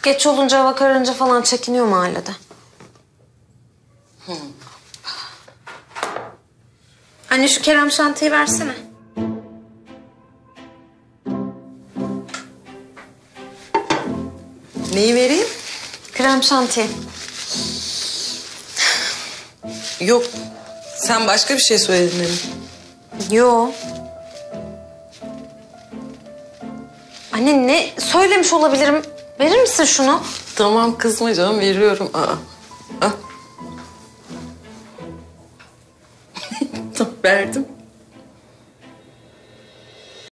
Geç olunca hava kararınca falan çekiniyor mahallede. Anne şu Kerem şantiyi versene. Neyi vereyim? Krem şanti. Yok. Sen başka bir şey söyledin benim. Yo. Anne ne söylemiş olabilirim? Verir misin şunu? Tamam kızma canım, veriyorum. Aa. Al. Verdim.